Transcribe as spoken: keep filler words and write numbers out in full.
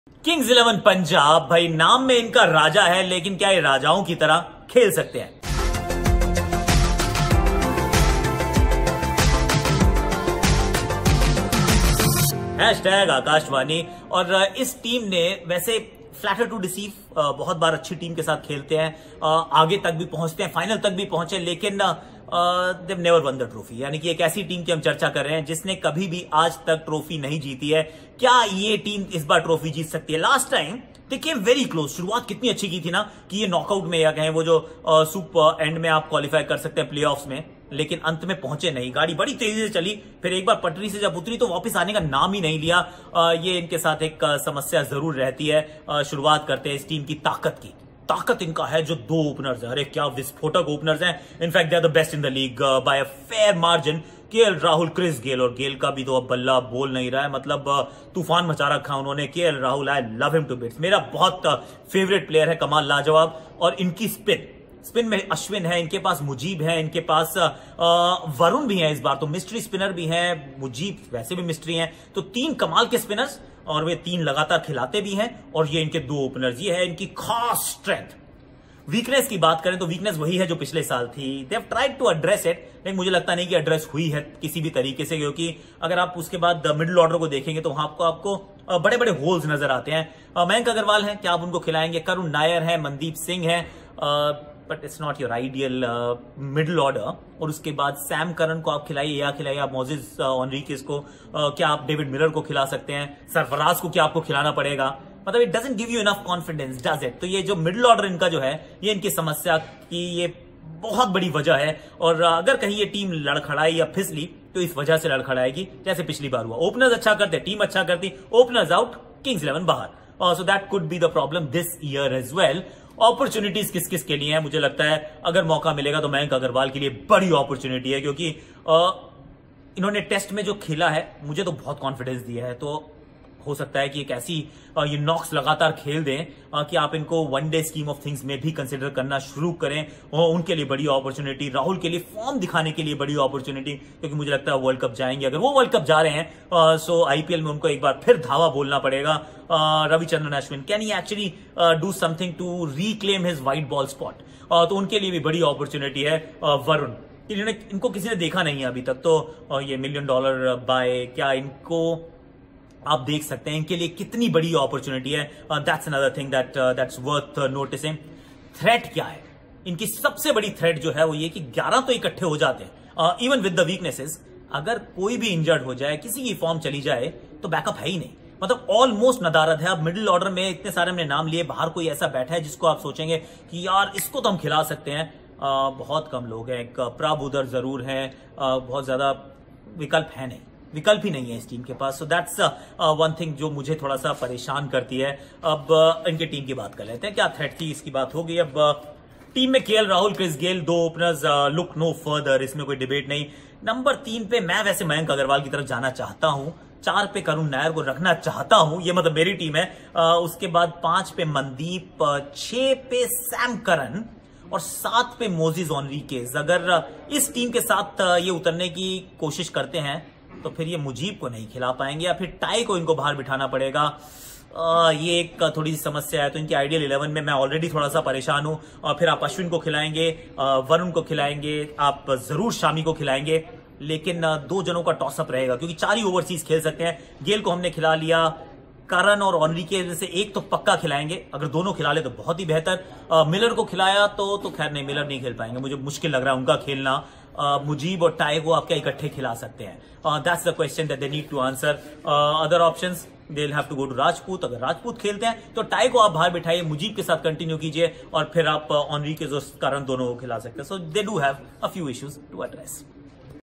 Kings eleven Punjab, भाई नाम में इनका राजा है, लेकिन क्या ये राजाओं की तरह खेल सकते हैं? हैशटैग आकाशवाणी। और इस टीम ने वैसे फ्लैटर टू डिसीव बहुत बार अच्छी टीम के साथ खेलते हैं, आगे तक भी पहुंचते हैं, फाइनल तक भी पहुंचे, लेकिन they never won the trophy. यानी कि एक ऐसी टीम की हम चर्चा कर रहे हैं जिसने कभी भी आज तक ट्रॉफी नहीं जीती है। क्या ये टीम इस बार ट्रॉफी जीत सकती है? Last time they came very close. शुरुआत कितनी अच्छी की थी ना कि ये नॉकआउट में या कहें वो जो सुपर एंड में आप क्वालिफाई कर सकते हैं प्लेऑफ्स में, लेकिन अंत में पहुंचे नहीं। गाड़ी बड़ी तेजी से चली, फिर एक बार पटरी से जब उतरी तो वापस आने का नाम ही नहीं लिया। आ, ये इनके साथ एक समस्या जरूर रहती है। आ, शुरुआत करते हैं इस टीम की ताकत की। ताकत इनका है जो दो ओपनर्स है, अरे क्या विस्फोटक ओपनर्स हैं। In fact they are the best in the league by a fair margin. KL Rahul, Chris Gayle, और गेल का भी तो अब बल्ला बोल नहीं रहा है, मतलब तूफान मचा रखा उन्होंने। KL Rahul, I love him to bits, मेरा बहुत फेवरेट प्लेयर है, कमाल लाजवाब। और इनकी स्पिन स्पिन में अश्विन है, इनके पास मुजीब है, इनके पास वरुण भी है, इस बार तो मिस्ट्री स्पिनर भी है, मुजीब वैसे भी मिस्ट्री हैं। तो तीन कमाल के स्पिनर्स, और वे तीन लगातार खिलाते भी हैं, और ये इनके दो ओपनर्स। ये है इनकी खास स्ट्रेंथ। वीकनेस की बात करें तो वीकनेस वही है जो पिछले साल थी। They have tried to address it, लेकिन मुझे लगता नहीं कि एड्रेस हुई है किसी भी तरीके से, क्योंकि अगर आप उसके बाद मिडिल ऑर्डर को देखेंगे तो वहां आपको आपको बड़े बड़े होल्स नजर आते हैं। मयंक अग्रवाल हैं, क्या आप उनको खिलाएंगे? करुण नायर है, मनदीप सिंह है, but it's not your ideal middle order. और उसके बाद सैम करन को आप खिलाइए या खिलाइए आप मोजेस ऑनरिकेस को, uh, क्या आप डेविड मिलर को खिला सकते हैं? सरफराज को क्या आपको खिलाना पड़ेगा? मतलब it doesn't give you enough confidence, does it? तो ये जो मिडिल ऑर्डर इनका जो है, ये इनकी समस्या की ये बहुत बड़ी वजह है। और अगर कहीं ये टीम लड़खड़ाई या फिसली तो इस वजह से लड़खड़ाएगी, जैसे पिछली बार हुआ। ओपनर्स अच्छा करते, टीम अच्छा करती, ओपनर्स आउट, किंग्स इलेवन बाहर। So that could be the problem this year as well. Opportunities किस किस के लिए है? मुझे लगता है अगर मौका मिलेगा तो मयंक अग्रवाल के लिए बड़ी अपॉर्चुनिटी है, क्योंकि आ, इन्होंने टेस्ट में जो खेला है मुझे तो बहुत कॉन्फिडेंस दिया है। तो हो सकता है कि एक ऐसी ये नॉक्स लगातार खेल दें कि आप इनको one day scheme of things में भी कंसिडर करना शुरू करें। उनके लिए बड़ी अपॉर्चुनिटी, राहुल के लिए फॉर्म दिखाने के लिए बड़ी अपॉर्चुनिटी, क्योंकि मुझे लगता है वर्ल्ड कप जाएंगे। अगर वो वर्ल्ड कप जा रहे हैं सो आईपीएल में उनको एक बार फिर धावा बोलना पड़ेगा। Ravichandran, Ashwin, can he actually do something to reclaim his white ball spot? तो उनके लिए भी बड़ी अपॉर्चुनिटी है। वरुण, इन्होंने इनको किसी ने देखा नहीं है अभी तक, तो ये मिलियन डॉलर बाय, क्या इनको आप देख सकते हैं? इनके लिए कितनी बड़ी अपॉर्चुनिटी है। That's another thing that that's worth noticing. Threat क्या है? इनकी सबसे बड़ी थ्रेट जो है वो ये कि ग्यारह तो इकट्ठे हो जाते हैं, इवन विद द वीकनेसेस। अगर कोई भी इंजर्ड हो जाए, किसी की फॉर्म चली जाए, तो बैकअप है ही नहीं। मतलब ऑलमोस्ट नदारद है। अब मिडिल ऑर्डर में इतने सारे हमने नाम लिए, बाहर कोई ऐसा बैठा है जिसको आप सोचेंगे कि यार इसको तो हम खिला सकते हैं? uh, बहुत कम लोग हैं। एक प्रभ उधर जरूर है, uh, बहुत ज्यादा विकल्प है नहीं, विकल्प ही नहीं है इस टीम के पास। सो दैट्स वन थिंग जो मुझे थोड़ा सा परेशान करती है। अब uh, इनके टीम की बात कर लेते हैं। क्या थ्रेट थी इसकी बात हो गई। अब uh, टीम में केएल राहुल, क्रिस गेल, दो ओपनर्स, लुक नो फर्दर, इसमें कोई डिबेट नहीं। नंबर तीन पे मैं वैसे मयंक अग्रवाल की तरफ जाना चाहता हूं, चार पे करुण नायर को रखना चाहता हूं, ये मतलब मेरी टीम है। uh, उसके बाद पांच पे मनदीप, छह पे सैम करन, और सात पे मोजेस ऑनरिकेस। अगर इस टीम के साथ ये उतरने की कोशिश करते हैं तो फिर ये मुजीब को नहीं खिला पाएंगे, या फिर टाई को इनको बाहर बिठाना पड़ेगा। आ, ये एक थोड़ी सी समस्या है। तो इनकी आइडियल इलेवन में मैं ऑलरेडी थोड़ा सा परेशान हूं। और फिर आप अश्विन को खिलाएंगे, वरुण को खिलाएंगे, आप जरूर शामी को खिलाएंगे, लेकिन दो जनों का टॉसअप रहेगा, क्योंकि चार ही ओवरसीज खेल सकते हैं। गेल को हमने खिला लिया, करन और ऑनरी के में से एक तो पक्का खिलाएंगे, अगर दोनों खिला ले तो बहुत ही बेहतर। आ, मिलर को खिलाया तो तो खैर नहीं, मिलर नहीं खेल पाएंगे, मुझे मुश्किल लग रहा है उनका खेलना। Uh, मुजीब और टाई को आप क्या इकट्ठे खिला सकते हैं? That's the question that they need to answer. Other options, they will have to go to Rajput. अगर राजपूत खेलते हैं तो टाई को आप बाहर बिठाइए, मुजीब के साथ कंटिन्यू कीजिए, और फिर आप ऑनरी के जो कारण दोनों को खिला सकते हैं। So they do have a few issues to address.